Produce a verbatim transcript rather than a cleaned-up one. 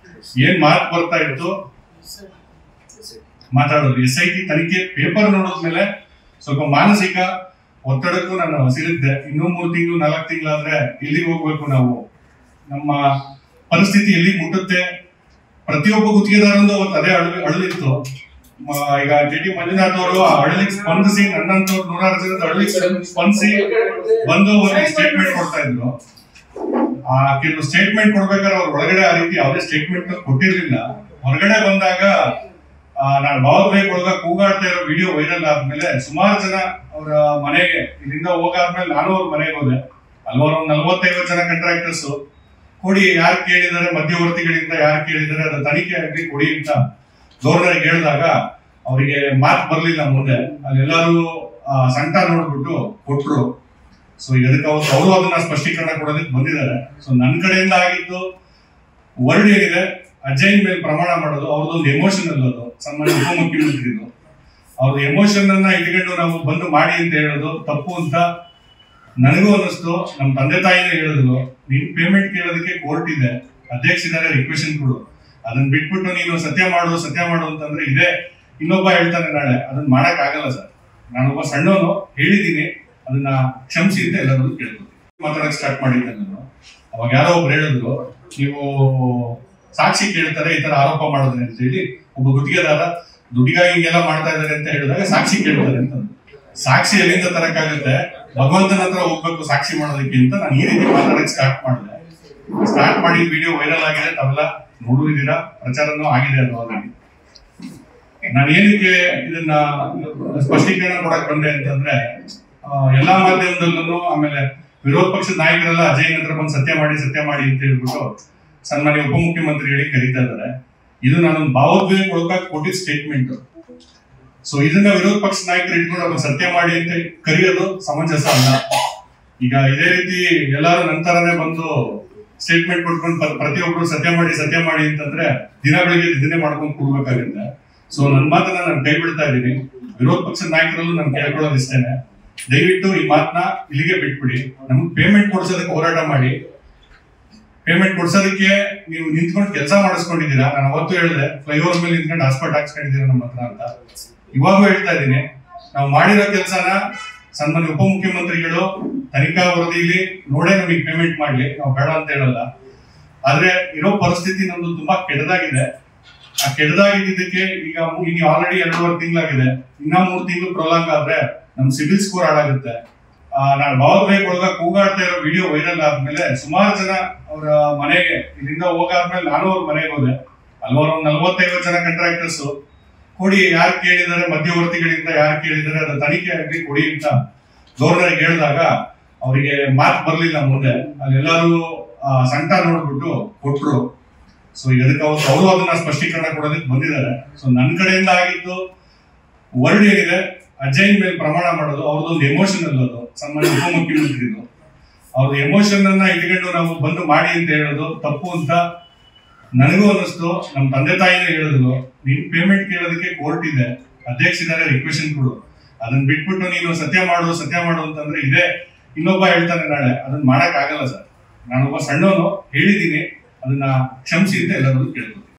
ಏನ್ ಮಾತು ಬರ್ತಾ ಇತ್ತು ಮಾತಾಡೋದು. ಎಸ್ ಐ ಟಿ ತನಿಖೆ ಪೇಪರ್ ನೋಡಿದ್ಮೇಲೆ ಸ್ವಲ್ಪ ಮಾನಸಿಕ ಒತ್ತಡಕ್ಕೂ ನಾನು ಸಿಲುಕಿದೆ. ಇನ್ನೂ ಮೂರು ತಿಂಗಳು ನಾಲ್ಕು ತಿಂಗಳಾದ್ರೆ ಎಲ್ಲಿಗೆ ಹೋಗ್ಬೇಕು ನಾವು, ನಮ್ಮ ಪರಿಸ್ಥಿತಿ ಎಲ್ಲಿ ಮುಟ್ಟುತ್ತೆ. ಪ್ರತಿಯೊಬ್ಬ ಗುತ್ತಿಗೆದಾರೊಂದು ಅವತ್ತು ಅದೇ ಅಳು ಅಳಲಿತ್ತು. ಈಗ ಟಿ ಟಿ ಮಂಜುನಾಥ್ ಅವರು ಆ ಅಳಲಿಕ್ಕೆ ಸ್ಪಂದಿಸಿ ನನ್ನಂತವ್ರು ನೂರಾರು ಜನದ ಅಳಲಿಕ್ಕೆ ಸ್ಪಂದಿಸಿ ಬಂದು ಒಂದು ಸ್ಟೇಟ್ಮೆಂಟ್ ಕೊಡ್ತಾ ಇದ್ರು. ಆ ಕೆಲವು ಸ್ಟೇಟ್ಮೆಂಟ್ ಕೊಡ್ಬೇಕಾದ್ರೆ ಅವ್ರ ಒಳಗಡೆ ಆ ರೀತಿ ಯಾವುದೇ ಸ್ಟೇಟ್ಮೆಂಟ್ ಕೊಟ್ಟಿರ್ಲಿಲ್ಲ. ಹೊರಗಡೆ ಬಂದಾಗ ನಾನು ಭಾವೋದ್ವೇಗ ಒಳಗ ಕೂಗಾಡ್ತಾ ಇರೋ ವಿಡಿಯೋ ವೈರಲ್ ಆದ್ಮೇಲೆ ಸುಮಾರು ಜನ ಅವರ ಮನೆಗೆ ಇಲ್ಲಿಂದ ಹೋಗಾದ್ಮೇಲೆ ನಾನು ಅವ್ರ ಮನೆಗೆ ಹೋದೆ. ಅಲ್ವಾರು ಒಂದು ನಲ್ವತ್ತೈವತ್ತು ಜನ ಕಾಂಟ್ರಾಕ್ಟರ್ಸ್ ಕೊಡಿ, ಯಾರು ಕೇಳಿದ್ದಾರೆ ಮಧ್ಯವರ್ತಿಗಳಿಂದ ಯಾರು ಕೇಳಿದ್ದಾರೆ ಅದು ತನಿಖೆ ಆಗಲಿ ಕೊಡಿ ಅಂತ ಗವರ್ನರ್ಗೆ ಹೇಳಿದಾಗ ಅವರಿಗೆ ಮಾತು ಬರ್ಲಿಲ್ಲ ಮುಂದೆ. ಅಲ್ಲೆಲ್ಲರೂ ಸಂಟ ನೋಡ್ಬಿಟ್ಟು ಕೊಟ್ರು. ಸೊ ಇದಕ್ಕೆ ಅವ್ರು ಅವರು ಅದನ್ನ ಸ್ಪಷ್ಟೀಕರಣ ಕೊಡೋದಕ್ಕೆ ಬಂದಿದ್ದಾರೆ. ಸೊ ನನ್ನ ಕಡೆಯಿಂದ ಆಗಿದ್ದು ವರ್ಡ್ ಏನಿದೆ, ಅಜಯ್ ಮೇಲೆ ಪ್ರಮಾಣ ಮಾಡೋದು ಅವ್ರದ್ದೊಂದು ಎಮೋಷನಲ್. ಅದು ಸನ್ಮಾನ್ಯ ಉಪಮುಖ್ಯಮಂತ್ರಿದು ಅವ್ರದ್ದು ಎಮೋಷನ್ ಅನ್ನ ಇಟ್ಕೊಂಡು ನಾವು ಬಂದು ಮಾಡಿ ಅಂತ ಹೇಳೋದು ತಪ್ಪು ಅಂತ ನನಗೂ ಅನ್ನಿಸ್ತು. ನಮ್ಮ ತಂದೆ ತಾಯಿನೇ ಹೇಳಿದ್ರು, ನೀನ್ ಪೇಮೆಂಟ್ ಕೇಳೋದಕ್ಕೆ ಕೋರ್ಟ್ ಇದೆ, ಅಧ್ಯಕ್ಷಿದ್ದಾರೆ, ರಿಕ್ವೆಷನ್ ಕೊಡು, ಅದನ್ನ ಬಿಟ್ಬಿಟ್ಟು ನೀನು ಸತ್ಯ ಮಾಡು ಸತ್ಯ ಮಾಡು ಅಂತಂದ್ರೆ ಇದೆ ಇನ್ನೊಬ್ಬ ಹೇಳ್ತಾನೆ ನಾಳೆ, ಅದನ್ನ ಮಾಡಕ್ ಆಗಲ್ಲ ಸರ್. ನಾನೊಬ್ಬ ಸಣ್ಣವನು ಹೇಳಿದೀನಿ, ಅದನ್ನ ಕ್ಷಮಿಸಿ ಅಂತ ಎಲ್ಲರೂ ಕೇಳ್ಬೋದು. ಮಾತಾಡಕ್ ಸ್ಟಾರ್ಟ್ ಮಾಡಿದ್ದೆ ನಾನು. ಅವಾಗ ಯಾರೋ ಒಬ್ರು ಹೇಳಿದ್ರು, ನೀವು ಸಾಕ್ಷಿ ಕೇಳ್ತಾರೆ ಈ ತರ ಆರೋಪ ಮಾಡಿದ್ರೆ ಅಂತ ಹೇಳಿ. ಒಬ್ಬ ಗುತ್ತಿಗೆದಾರ ದುಡ್ಡಿಗಾಗಿ ಹಿಂಗೆಲ್ಲ ಮಾಡ್ತಾ ಇದಾರೆ ಅಂತ ಹೇಳಿದಾಗ ಸಾಕ್ಷಿ ಕೇಳ್ತಾರೆ ಅಂತ. ಸಾಕ್ಷಿ ಎಲ್ಲಿಂದ ತರಕಾಗುತ್ತೆ, ಭಗವಂತನ ಹತ್ರ ಹೋಗ್ಬೇಕು ಸಾಕ್ಷಿ ಮಾಡೋದಕ್ಕೆ ಅಂತ ನಾನು ಈ ರೀತಿ ಮಾತಾಡಕ್ ಸ್ಟಾರ್ಟ್ ಮಾಡಿದೆ. ಸ್ಟಾರ್ಟ್ ಮಾಡಿ ವಿಡಿಯೋ ವೈರಲ್ ಆಗಿದೆ, ತಾವೆಲ್ಲ ನೋಡುವುದಿರಾ, ಪ್ರಚಾರನೂ ಆಗಿದೆ ಅದು ಆಲ್ರೆಡಿ. ನಾನು ಏನಕ್ಕೆ ಇದನ್ನ ಸ್ಪಷ್ಟೀಕರಣ ಕೊಡಕ್ ಬಂದೆ ಅಂತಂದ್ರೆ, ಎಲ್ಲಾ ಮಾಧ್ಯಮದಲ್ಲೂ ಆಮೇಲೆ ವಿರೋಧ ಪಕ್ಷದ ನಾಯಕರೆಲ್ಲ ಅಜಯ್ ಹತ್ರ ಬಂದು ಸತ್ಯ ಮಾಡಿ ಸತ್ಯ ಮಾಡಿ ಅಂತ ಹೇಳ್ಬಿಟ್ಟು ಸನ್ಮಾನ್ಯ ಉಪಮುಖ್ಯಮಂತ್ರಿಗಳಿಗೆ ಕರೀತಾ ಇದ್ದಾರೆ. ಇದು ನಾನೊಂದು ಭಾವೋದ್ವೇಗ ಒಳಗಾಗಿ ಕೊಟ್ಟಿದ್ದ ಸ್ಟೇಟ್ಮೆಂಟ್. ಸೊ ಇದನ್ನ ವಿರೋಧ ಪಕ್ಷ ನಾಯಕರು ಇಟ್ಕೊಂಡು ಅವ್ರು ಸತ್ಯ ಮಾಡಿ ಅಂತ ಕರೆಯೋದು ಸಮಂಜಸ ಅಲ್ಲ. ಈಗ ಇದೇ ರೀತಿ ಎಲ್ಲಾರು ನಂತರನೇ ಬಂದು ಸ್ಟೇಟ್ಮೆಂಟ್ ಕೊಟ್ಕೊಂಡು ಪ್ರತಿಯೊಬ್ರು ಸತ್ಯ ಮಾಡಿ ಸತ್ಯ ಮಾಡಿ ಅಂತಂದ್ರೆ ದಿನ ಬೆಳಿಗ್ಗೆ ಇದನ್ನೇ ಮಾಡ್ಕೊಂಡು ಕೊಡ್ಬೇಕಾಗುತ್ತೆ. ಸೊ ನನ್ನ ಮಾತನ್ನ ನಾನು ಕೈ ಬಿಡ್ತಾ ಇದ್ದೀನಿ. ವಿರೋಧ ಪಕ್ಷದ ನಾಯಕರಲ್ಲೂ ನಾನು ಕೇಳ್ಕೊಳ್ಳೋದು ಇಷ್ಟೇನೆ, ದಯವಿಟ್ಟು ಈ ಮಾತನ್ನ ಇಲ್ಲಿಗೆ ಬಿಟ್ಬಿಡಿ. ನಮ್ಗೆ ಪೇಮೆಂಟ್ ಕೊಡ್ಸೋದಕ್ಕೆ ಹೋರಾಟ ಮಾಡಿ. ಪೇಮೆಂಟ್ ಕೊಡ್ಸೋದಕ್ಕೆ ನೀವು ನಿಂತ್ಕೊಂಡು ಕೆಲಸ ಮಾಡಿಸ್ಕೊಂಡಿದ್ದೀರಾ. ನಾನು ಅವತ್ತು ಹೇಳಿದೆ, ಫ್ಲೈಓವರ್ ಮೇಲೆ ನಿಂತ್ಕೊಂಡು ಹಾಸ್ಪಿಟಲ್ ಹಾಕ್ಸ್ಕೊಂಡಿದ್ದೀರಾ ನಮ್ಮ ಹತ್ರ ಅಂತ. ಇವಾಗೂ ಹೇಳ್ತಾ ಇದ್ದೀನಿ, ನಾವು ಮಾಡಿರೋ ಕೆಲಸನ ಸನ್ಮಾನ್ಯ ಉಪಮುಖ್ಯಮಂತ್ರಿಗಳು ತನಿಖಾ ವರದಿಲಿ ನೋಡೇ ನಮಗೆ ಪೇಮೆಂಟ್ ಮಾಡ್ಲಿ, ನಾವು ಬೇಡ ಅಂತ ಹೇಳಲ್ಲ. ಆದ್ರೆ ಇರೋ ಪರಿಸ್ಥಿತಿ ನಮ್ದು ತುಂಬಾ ಕೆಟ್ಟದಾಗಿದೆ. ಆ ಕೆಟ್ಟದಾಗಿದ್ದಕ್ಕೆ ಈಗ ಇನ್ನು ಆಲ್ರೆಡಿ ಎರಡೂವರೆ ತಿಂಗಳಾಗಿದೆ, ಇನ್ನ ಮೂರು ತಿಂಗಳು ಪ್ರೊಲಾಂಗ್ ಆದ್ರೆ ನಮ್ ಸಿಬಿಲ್ ಸ್ಕೋರ್ ಹಾಳಾಗುತ್ತೆ. ನಾನು ಭಾವೋದ್ವೇಗ ಒಳಗ ಕೂಗಾಡ್ತಾ ಇರೋ ವಿಡಿಯೋ ವೈರಲ್ ಆದ್ಮೇಲೆ ಸುಮಾರು ಜನ ಅವರ ಮನೆಗೆ ಇಲ್ಲಿಂದ ಹೋಗಾದ್ಮೇಲೆ ನಾನು ಅವ್ರ ಮನೆಗೆ ಹೋದೆ. ಅಲ್ವಾರು ಒಂದು ನಲ್ವತ್ತೈವತ್ತು ಜನ ಕಾಂಟ್ರಾಕ್ಟರ್ಸ್ ಕೊಡಿ, ಯಾರು ಕೇಳಿದ್ದಾರೆ ಮಧ್ಯವರ್ತಿಗಳಿಂದ ಯಾರು ಕೇಳಿದ್ದಾರೆ ಅದು ತನಿಖೆ ಆಗಲಿ ಕೊಡಿ ಅಂತ ಗವರ್ನರ್ಗೆ ಹೇಳಿದಾಗ ಅವರಿಗೆ ಮಾತು ಬರ್ಲಿಲ್ಲ ಮುಂದೆ. ಅಲ್ಲೆಲ್ಲರೂ ಸಂಟ ನೋಡ್ಬಿಟ್ಟು ಕೊಟ್ರು. ಸೊ ಇದಕ್ಕೆ ಅವ್ರು ಅವರು ಅದನ್ನ ಸ್ಪಷ್ಟೀಕರಣ ಕೊಡೋದಕ್ಕೆ ಬಂದಿದ್ದಾರೆ. ಸೊ ನನ್ನ ಕಡೆಯಿಂದ ಆಗಿದ್ದು ವರ್ಡ್ ಏನಿದೆ, ಅಜಯ್ ಮೇಲೆ ಪ್ರಮಾಣ ಮಾಡೋದು ಅವ್ರದ್ದೊಂದು ಎಮೋಷನಲ್. ಅದು ಸನ್ಮಾನ್ಯ ಉಪಮುಖ್ಯಮಂತ್ರಿದು ಅವ್ರದ್ದು ಎಮೋಷನ್ ಅನ್ನ ಇಟ್ಕೊಂಡು ನಾವು ಬಂದು ಮಾಡಿ ಅಂತ ಹೇಳೋದು ತಪ್ಪು ಅಂತ ನನಗೂ ಅನ್ನಿಸ್ತು. ನಮ್ಮ ತಂದೆ ತಾಯಿನೇ ಹೇಳಿದ್ರು, ನೀನ್ ಪೇಮೆಂಟ್ ಕೇಳೋದಕ್ಕೆ ಕೋರ್ಟ್ ಇದೆ, ಅಧ್ಯಕ್ಷಿದ್ದಾರೆ, ರಿಕ್ವೆಷನ್ ಕೊಡು, ಅದನ್ನ ಬಿಟ್ಬಿಟ್ಟು ನೀನು ಸತ್ಯ ಮಾಡು ಸತ್ಯ ಮಾಡು ಅಂತಂದ್ರೆ ಇದೆ ಇನ್ನೊಬ್ಬ ಹೇಳ್ತಾನೆ ನಾಳೆ, ಅದನ್ನ ಮಾಡಕ್ ಆಗಲ್ಲ ಸರ್. ನಾನೊಬ್ಬ ಸಣ್ಣವನು ಹೇಳಿದೀನಿ, ಅದನ್ನ ಕ್ಷಮಿಸಿ ಅಂತ ಎಲ್ಲರೂ ಕೇಳ್ಬೋದು.